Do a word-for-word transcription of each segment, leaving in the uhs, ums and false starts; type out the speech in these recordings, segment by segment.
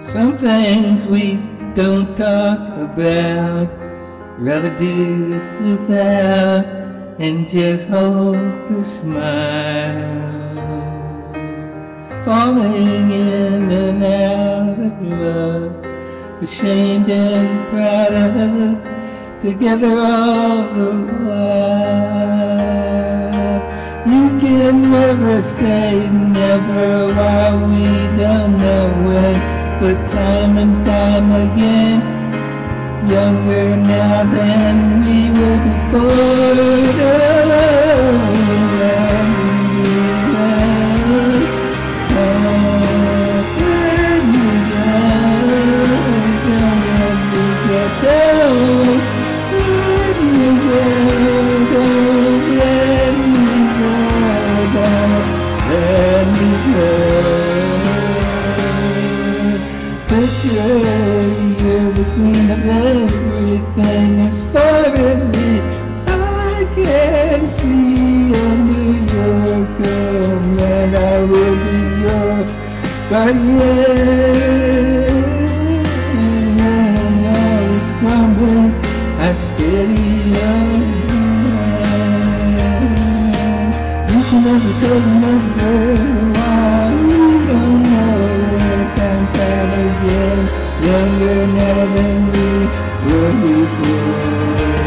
Some things we don't talk about, rather do it without, and just hold the smile. Falling in and out of love, ashamed and proud of, together all the while. You can never say never while we don't know when, but time and time again, younger now than we were You're the queen of everything, as far as the eye can see. Under your command I will be your guardian. When all is crumbling, I steady your hand. You can never say never while you don't know where time time again. Younger now than we were before.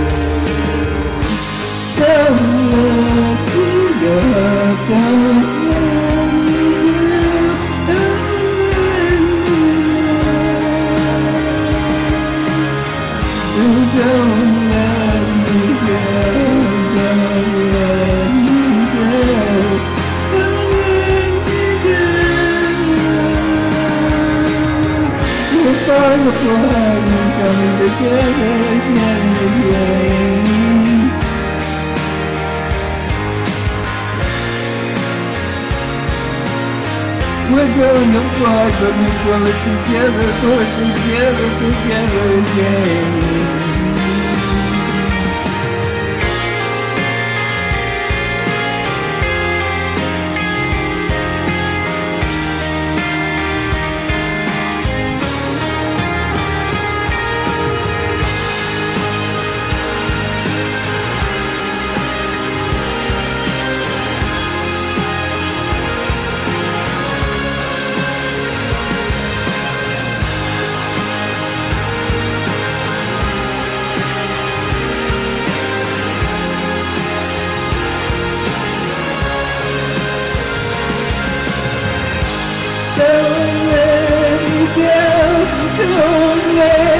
Don't let me go, don't let me go, don't let me go. Don't let me go, don't let me go, don't let me go. We're falling apart and coming together again and again. We're going apart, but we're going together, we're together, together again. Don't let me go, don't let